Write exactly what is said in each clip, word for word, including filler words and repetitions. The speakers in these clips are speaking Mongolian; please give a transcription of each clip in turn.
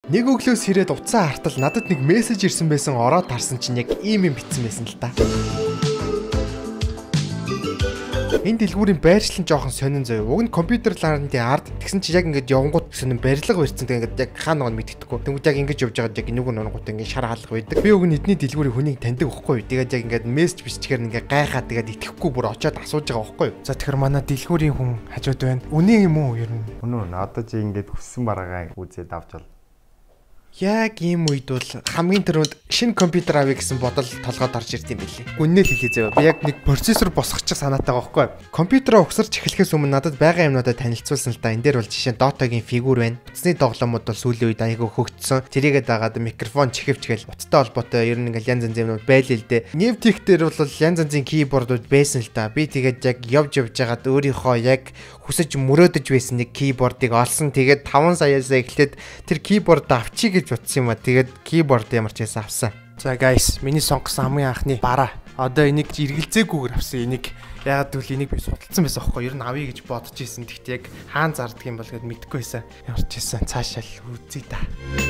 Нэг өглөөс ирээд утсаа хартал надад нэг мессеж ирсэн байсан ороод харсан чинь яг ийм юм битсэн байсан л та. Энэ дэлгүүрийн байршлан жоохон сонин заяа. Уг нь компьютер лаандын ард тэгсэн чи яг ингэж явангууд сонин барилга барьсан тэгээд яг хаана нэг мэддэхгүй. Тэнгүүд яг ингэж явж байгаад яг нүг нүнгууд ингэ шар хаалга байдаг. Би уг нь эдний дэлгүүрийн хүнийг таньдаг байхгүй юу. Тэгээд яг ингэж мессеж биччихээр ингэ гайхаад тэгээд итгэхгүй бүр очиод асууж байгаа байхгүй юу. За тэгэхээр манай дэлгүүрийн хүн хажууд байна. Үнэн юм уу ер нь? Үнэн. Одоо чи ингэж хүссэн бараагаа үзээд авч бол. Яг ийм үед бол хамгийн түрүүнд шинэ компьютер авъя гэсэн бодол толгойд орж ирд юм билий. Гүннээ л хэлээ заяа. Би яг нэг процессор босгочих санаатай байгаа байхгүй. Компьютероо угсарч эхлэхээс өмнө надад байгаа юмнуудаа танилцуулсан л да. Энэ дээр бол жишээ нь Dota-гийн фигур байна. Утасны тоглоомууд бол сүүлийн үед айгүй хөгжсөн. Тэрийгээ дагаад микрофон чихвч гээл утастай холбоотой ер нь ингээл янз янзын юмнууд байл л дээ. Newtek дээр бол янз янзын keyboardууд байсан л да. Би тэгээд яг явж явж байгаад өөрийнхөө яг хүсэж мөрөөдөж байсан нэг keyboard-ыг олсон. Тэгээд таван саяасаа эхлээд тэр keyboard авчиг гэж утсан юм а. Тэгээд keyboard ямар ч байсан авсан. За guys, миний сонгосон хамгийн анхны бараа. Одоо энийг эргэлзээгүйгээр авсан. Энийг яагаад гэвэл энийг би судалсан байсан аахгүй. Ер нь авъя гэж бодож исэн. Тэгтээ яг хаан зарддаг юм бол гээд мэдэхгүй байсан. Ямар ч байсан цаашаа л үзье да.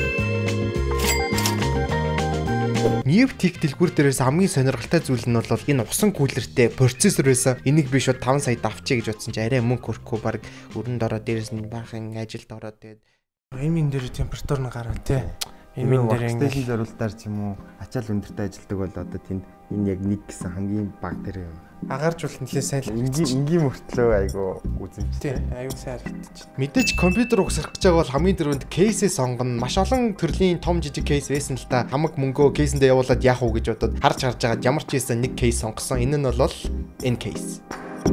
Newtek дэлгүүр дээрээс хамгийн сонирхолтой зүйл нь бол энэ усан кулертэй процессор байсан. Энийг би шууд таван саяд авчия гэж бодсон чи арай мөнгө хөрөхгүй баг өрөнд ороод дээрээс нь баахан ажилд ороод тэгээд эмийн дээр температур нь гараа тий. Эмийн дээр стейшн зориултаар ч юм уу ачаал өндөртэй ажилдаг бол одоо тэнд энэ яг нэг гэсэн хамгийн баг дээр агарч бол нэлээ сайн л энгийн энгийн мөртлөө айгу үзэмжтэй. Айгу сайн харагдчих. Мэдээж компьютер угсрах гэж байгаа бол хамгийн дөрөнд кейсээ сонгоно. Маш олон төрлийн том жижиг кейс байсан л та. Хамаг мөнгөө кейсэндээ явуулаад яах уу гэж бодоод харж харж байгаад ямар ч байсан нэг кейс сонгосон. Энэ нь бол энэ кейс.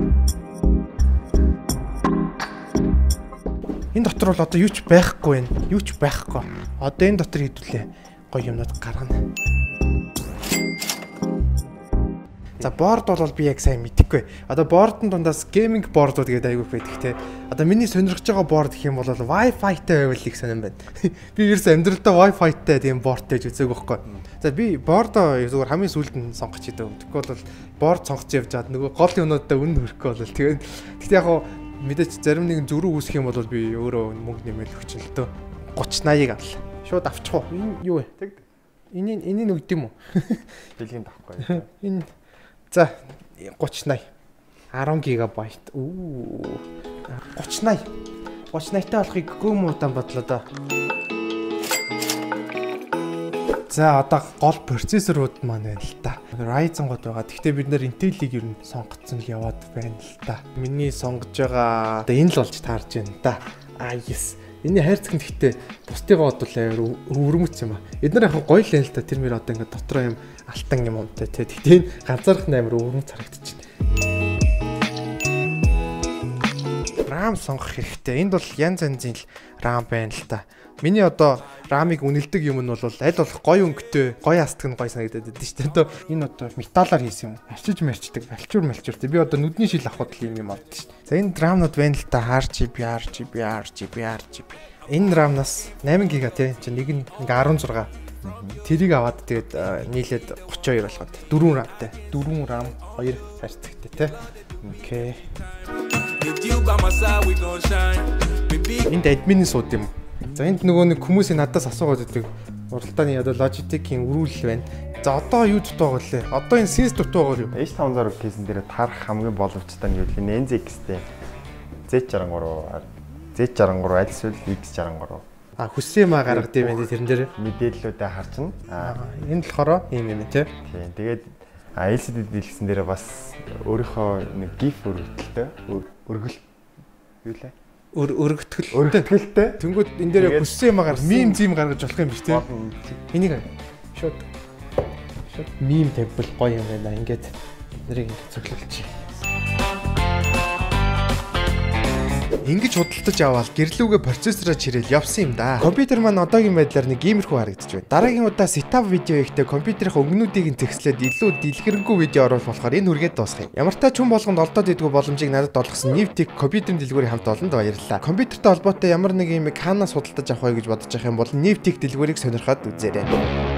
Энэ дотор бол одоо юу ч байхгүй байна. Юу ч байхгүй. Одоо энэ дотор хэдүүлээ гоё юмнууд гаргана. За борд бол би яг сайн мэдэхгүй. Одоо бордын дундаас гейминг бордууд гэдэг айгүйх байдаг те. Одоо миний сонирхож байгаа борд гэх юм бол Wi-Fi-тай байвал их сонирн байна. Би ерөөс амьдралдаа Wi-Fi-тай тийм бордтэй ч үзег байхгүй. За би бордоо зүгээр хамгийн сүүлд нь сонгоч идэв. Тэгэхгүй бол борд сонгоч явж чад нөгөө гол юмнуудаа үнэ хөрөхгүй бол тэгээд тэгтээ яг мэдээч зарим нэгэн зөрүү үүсэх юм бол би өөрөө мөнгө нэмэл өгч л дөө. гутридаа наяыг авлаа. Шууд авчих уу? Энэ юу вэ? Тэг. Энийг энийг өгд юм уу? Дэлхийн тахгүй. Энэ за гутридаа наяа арван гигабайт. Үу. гутридаа наяа. гутридаа наяатай болохыг гүмүүдэн бодлоо доо. За одоо гол процессорууд маань байна л та. Ryzen гот байгаа. Гэхдээ бид нэр Intel-ийг ер нь сонгоцсон л яваад байна л та. Миний сонгож байгаа одоо энэ л болж таарж байна да. А yes. Энийн хайрцаг нь гэхдээ бусдыгаа бодвол амар өвөрмөц юм а. Эдгээр яг гоё л л та. Тэр мөр одоо ингээд дотроо юм алтан юм унтай тий. Гэхдээ энэ ганцаарх нь амар өвөрмөц харагдчихэв. RAM сонгох хэрэгтэй. Энд бол янз янзын RAM байна л та. Миний одоо RAM-ыг үнэлдэг юм нь бол аль болох гоё өнгөтэй, гоё астг нь гоё санагдаад байдаг шүү дээ. Одоо энэ одоо металлаар хийсэн юм. Арчиж марчдаг, алчуур малчууртай. Би одоо нүдний шил авахд л юм юм авдаг шүү дээ. За энэ RAM-нууд байна л та. ар джи би, ар джи би, ар джи би, ар джи би. Энэ RAM-наас восемь гига тий. Чи нэг нь арван зураг. Тэрийг аваад тэгээд нийлээд тридцать хоёр болгоод дөрвөн RAM-тай. дөрвөн RAM, хоёр хайрцагтай тий. Окей. Энд админы сууд юм. За энд нөгөө нэг хүмүүсийн надаас асуугаад байдаг. Уралдааны одоо Logitech-ийн өрүүлэл байна. За одоо юу дутуу байгаа лээ? Одоо энэ Sense дутуу байгаа юу? эйч таван зур кейсэн дээр тарах хамгийн боломжтой нь юу вэ? эн зет икс-тэй. зет шестьдесят три, зет шестьдесят три аль эсвэл икс шестьдесят три. А хүссэн юм а гаргад юм байна тэрэн дээр. Мэдээллүүдээ харчна. Аа энэ болохоор юм юм тий. Тийм. Тэгээд эл си ди дэлгэсэн дээр бас өөрийнхөө нэг GIF өргөлтөлтэй өргөл юу лээ? Өргөтгөл өргөтгөлтэй. Тэнгүүд энэ дээр хүссэн юм агаар мим зим гаргаж болох юм биш тий. Энийг шууд шууд мим тавьбал гоё юм байна. Ингээд нэрийг ингээд цоглуулчих. Ингэж худалдаж аваад гэрлүүгээ процессороо чирээл явсан юм да. Компьютер маань одоогийн байдлаар нэг иймэрхүү харагдаж байна. Дараагийн удаа setup видео ихтэй компьютерийнхаа өнгөнүүдийг нь зэгслээд илүү дэлгэрэнгүй видео оруулах болохоор энэ үргээд дуусгая. Ямар ч тач хүн болгонд олдоод идэггүй боломжийг надад олгосон Newtek компьютерийн дэлгүүрийн хамт олонд баярлалаа. Компьютертэй холбоотой ямар нэг юм хаанаас худалдаж авах вэ гэж бодож байгаа юм бол Newtek дэлгүүрийг сонирхоод үзээрэй.